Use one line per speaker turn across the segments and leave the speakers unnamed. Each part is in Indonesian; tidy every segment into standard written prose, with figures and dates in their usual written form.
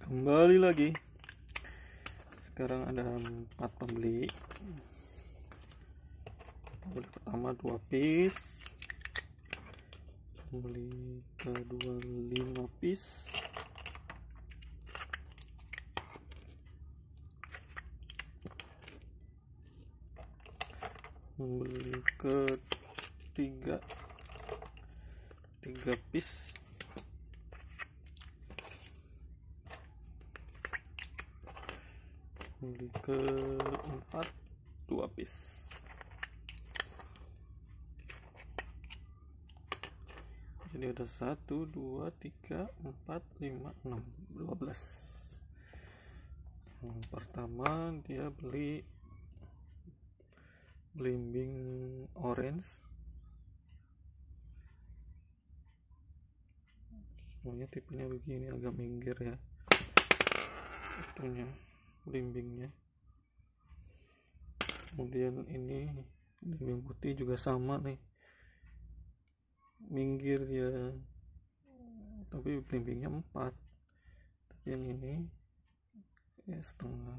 Kembali lagi. Sekarang ada 4 pembeli. Pembeli pertama 2 piece, pembeli kedua 5 piece, pembeli ketiga 3 piece, pembeli keempat 2 piece. Jadi ada 1, 2, 3, 4, 5, 6, 12. Yang pertama dia beli belimbing orange, semuanya tipenya begini, agak minggir ya itunya belimbingnya. Kemudian ini belimbing putih juga sama nih, minggir ya, tapi belimbingnya 4, tapi yang ini ya setengah.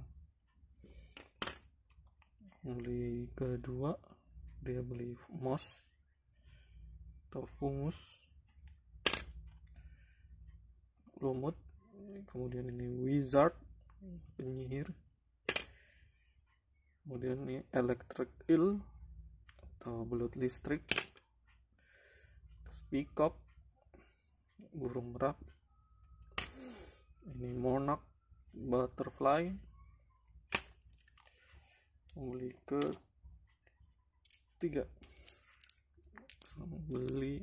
Beli kedua dia beli moss atau fungus lumut, kemudian ini wizard penyihir, kemudian ini electric eel atau belut listrik, peacock burung merak, ini monarch butterfly. Beli ketiga beli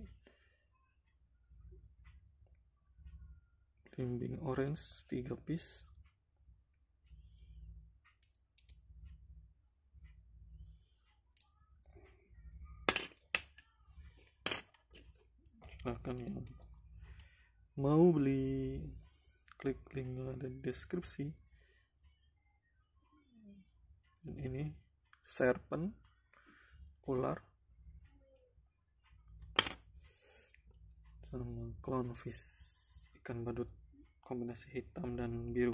belimbing orange 3 piece, silahkan yang mau beli klik linknya ada di deskripsi. Dan ini serpent ular sama clownfish ikan badut kombinasi hitam dan biru.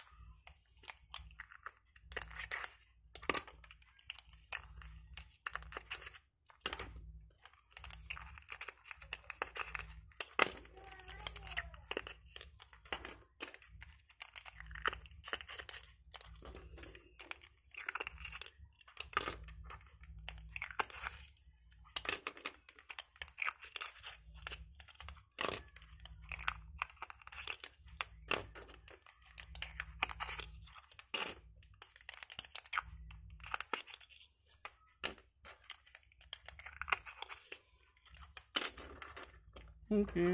Oke,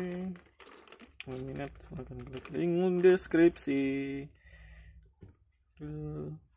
minat silahkan klik link deskripsi.